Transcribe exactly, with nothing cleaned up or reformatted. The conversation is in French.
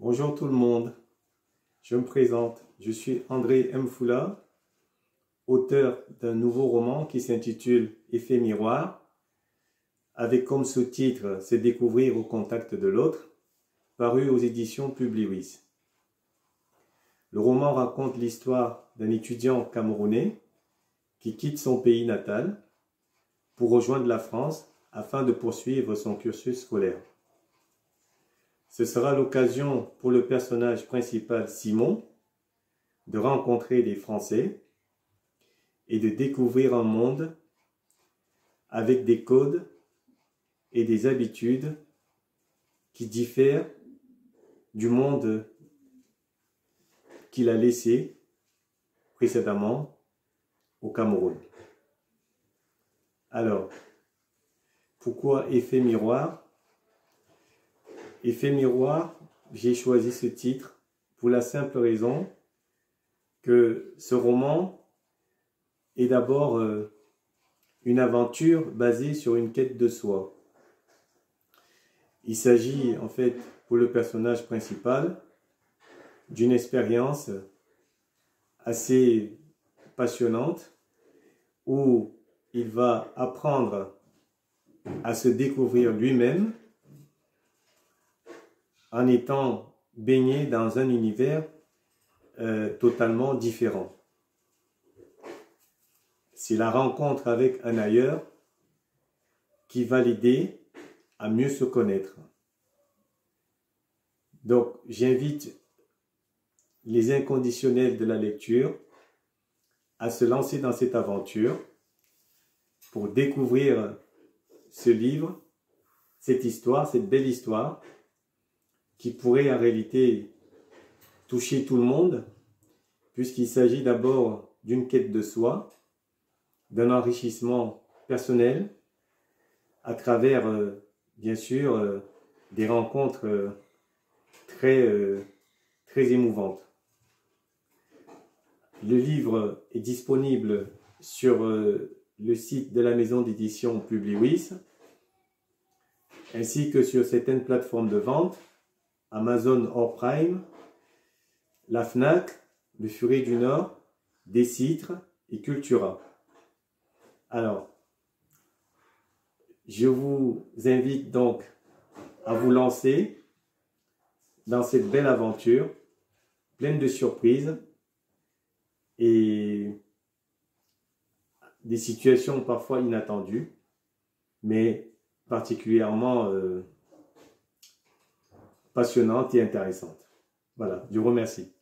Bonjour tout le monde, je me présente, je suis André Mfoula, auteur d'un nouveau roman qui s'intitule Effet miroir, avec comme sous-titre « Se découvrir au contact de l'autre », paru aux éditions Publiwis. Le roman raconte l'histoire d'un étudiant camerounais qui quitte son pays natal pour rejoindre la France afin de poursuivre son cursus scolaire. Ce sera l'occasion pour le personnage principal Simon de rencontrer des Français et de découvrir un monde avec des codes et des habitudes qui diffèrent du monde qu'il a laissé précédemment au Cameroun. Alors, pourquoi effet miroir? Effet miroir, j'ai choisi ce titre pour la simple raison que ce roman est d'abord euh, une aventure basée sur une quête de soi. Il s'agit en fait pour le personnage principal d'une expérience assez passionnante où il va apprendre à se découvrir lui-même en étant baigné dans un univers euh, totalement différent. C'est la rencontre avec un ailleurs qui va l'aider à mieux se connaître. Donc, j'invite les inconditionnels de la lecture à se lancer dans cette aventure pour découvrir ce livre, cette histoire, cette belle histoire qui pourrait en réalité toucher tout le monde, puisqu'il s'agit d'abord d'une quête de soi, d'un enrichissement personnel, à travers, euh, bien sûr, euh, des rencontres euh, très, euh, très émouvantes. Le livre est disponible sur euh, le site de la maison d'édition Publiwis, ainsi que sur certaines plateformes de vente, Amazon hors Prime, la Fnac, le Furet du Nord, Décitre et Cultura. Alors, je vous invite donc à vous lancer dans cette belle aventure, pleine de surprises et des situations parfois inattendues, mais particulièrement euh, passionnante et intéressante. Voilà, je vous remercie.